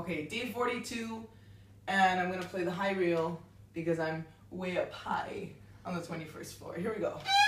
Okay, day 42, and I'm gonna play the high reel because I'm way up high on the 21st floor. Here we go.